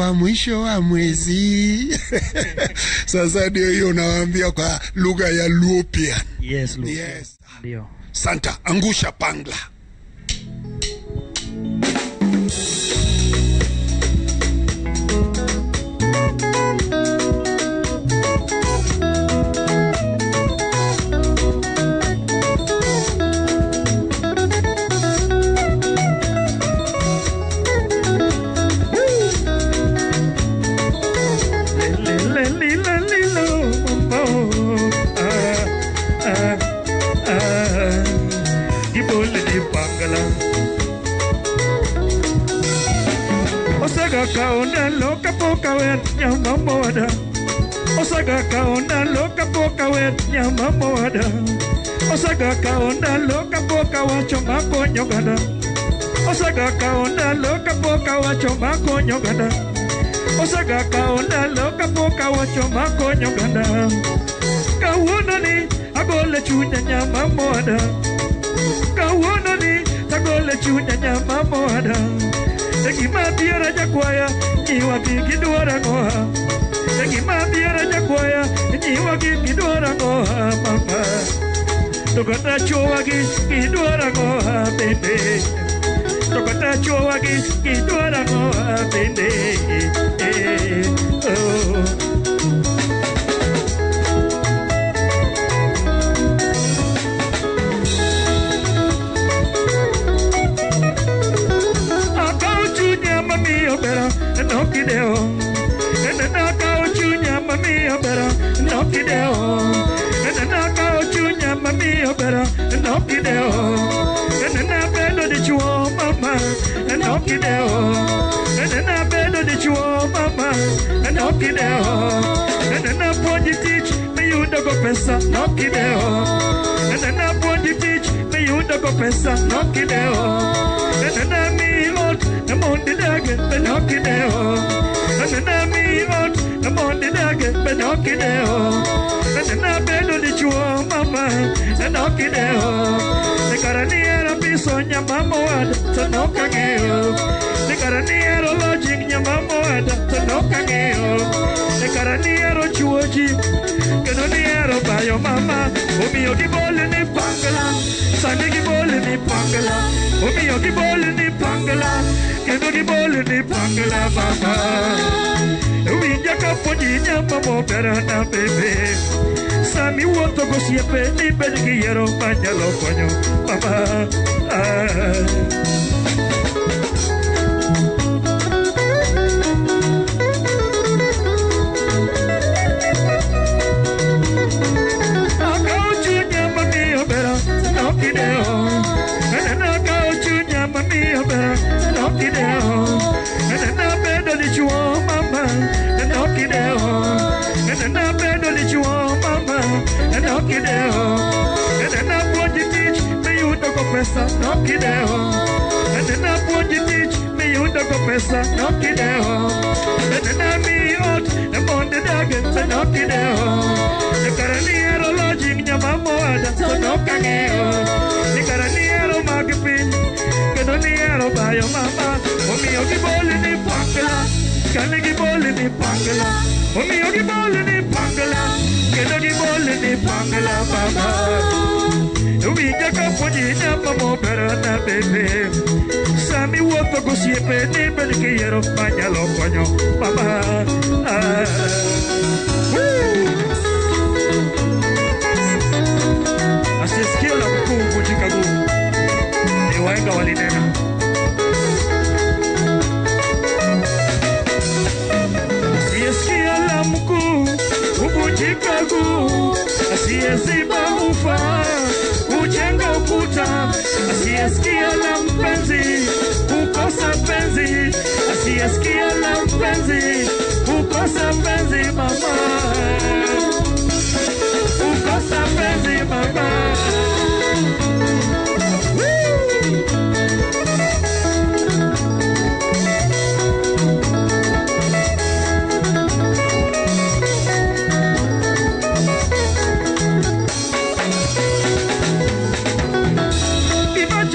wa mwisho wa mwezi. Sasa ndio hiyo nawaambia kwa lugha ya Luo pia. Yes, Luo. Yes. Ndio. Santa, angusha pangla. Osaga kaona loka poka wet nyama moda. Osaga kaona loka poka wet nyama moda. Osaga kaona loka poka wacho makonyo gada. Osaga kaona loka poka wacho makonyo gada. Osaga kaona loka poka wacho makonyo gada. Kawuono ni agole chunya nyama moda. Kawuono ni agole chunya nyama moda. Tegima biara jakwaya niwa gigi duara ngoha. Tegima biara jakwaya niwa gigi duara ngoha mama. Tokata chowa gigi duara ngoha bebe. Tokata chowa gigi duara ngoha bebe. No kideo, and na kao chunya mami obera. No kideo, and na kao chunya mami obera. No kideo, and na bedo de chuo mama. No kideo, and na bedo de chuo mama. No kideo, and na ponji teach me you do go pesa. No kideo, and na ponji teach me you do go pesa. No kideo, and na me lot. I'm on the dagger, but not get there. And then me out, I'm on the dagger, but not get there. And then I bet on the chua, mama, and not get there. The Caraniera piece on your mamma, so no cageo. The Caraniera lodging your mamma, so no cageo. The Caraniera chuoji, Canoniero by your mama, Umioki ball in the pangala, Sandy ball in the pangala, Umioki ball in the pangala. Kendo bole ni pangala mama. Uinja kaponyinya mamo perana bebe. Sami woto go siepe ni belgiero pañalo coño mama. Akao chunya mami obera no kideo. Akao chunya mami obera. And I bet on the chuo mama, and knock it down. And I bet on the chuo mama, and knock it down. And I want to teach me you to go pesa, knock it down. And I want to teach me you to go pesa, knock it down. And I me out, I'm on the daggers, and knock it down. The Caraniero lodging your mamma, so knock again. The Caraniero magazine, Canoniero by your mama. Omiogi ball in the pangala, Kanigi ball in the pangala. Omiogi ball in the pangala, Kenogi ball in the pangala, mama. We jack up for the number perana bebe. Sami wato go siepe ni belgiero pañalo coño, mama. Así es que la mkuu Chicago. Ni waenga walinena. Chicago, así es iba ujenga ukuta, así es que la mpenzi, ukosa penzi, así es que la mpenzi, ukosa penzi mama, ukosa penzi mama.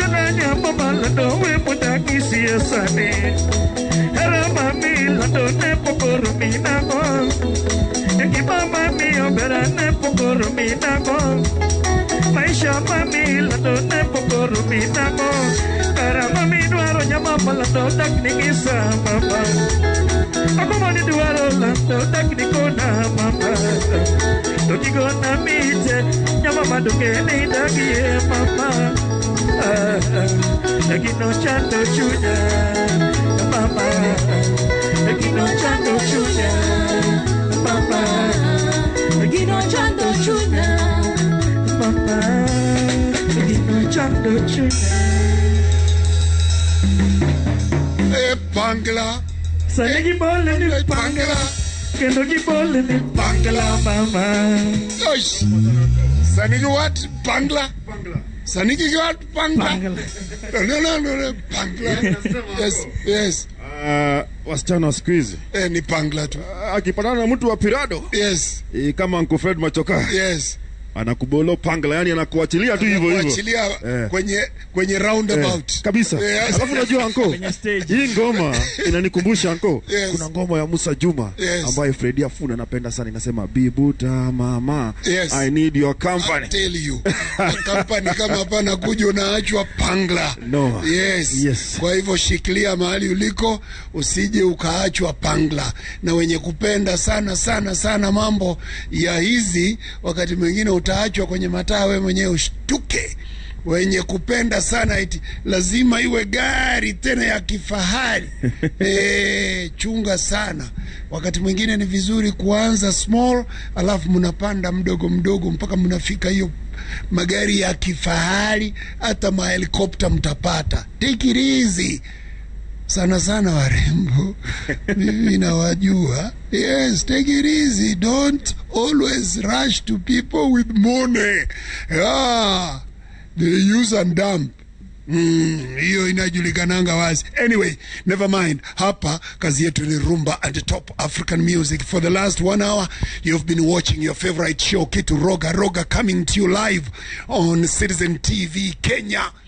Sani, era mami la dona minamo maisha mami lando ne pokoro minamo para mami duaro nyama lando taknikisa mama ako moni duaro lando taknikona mama tokigona mite nyama maduke ni dagie mama Ekino chando chunya mama Ekino chando chunya mama Ekino chando chunya mama Ekino chando chunya Bangla Sanegi bole ni Bangla Kendo ki bole ni Bangla mama Oish Sanegi what? Bangla? Saniki got Bangla. No, Bangla. Yes. Wasichana siku hizi ni Bangla tu. Akipatana na mtu wa pirado. Yes. Kama Uncle Fred Machoka. Yes. Anakubolo Bangla, yani anakuachilia tu hivyo hivyo. Kuachilia kwenye roundabout. Kabisa. Yes. Alafu unajua Uncle, hii ngoma inanikumbusha Uncle. Yes. Kuna ngoma ya Musa Juma ambayo Freddy Afuna anapenda sana, inasema Bibuta mama. Yes. I need your company. I tell you. Company kama hapana kuja unaachwa Bangla. No. Yes. Kwa hivyo shikilia mahali uliko, usije ukaachwa Bangla. Na wenye kupenda sana mambo ya hizi, wakati mwingine utaachwa kwenye mataa wewe mwenyewe ushtuke. Wenye kupenda sana eti lazima iwe gari tena ya kifahari. Chunga sana. Wakati mwingine ni vizuri kuanza small, alafu mnapanda mdogo mpaka mnafika hiyo magari ya kifahari, hata mahelikopta mtapata. Take it easy. Sana warembo mimi nawajua. Yes, take it easy. Don't always rush to people with money. They use and dump. Hiyo inajulikananga wazi. Anyway, never mind. Hapa kazi yetu ni rumba and top African music. For the last 1 hour, you've been watching your favorite show, Kitu Roga coming to you live on Citizen TV Kenya.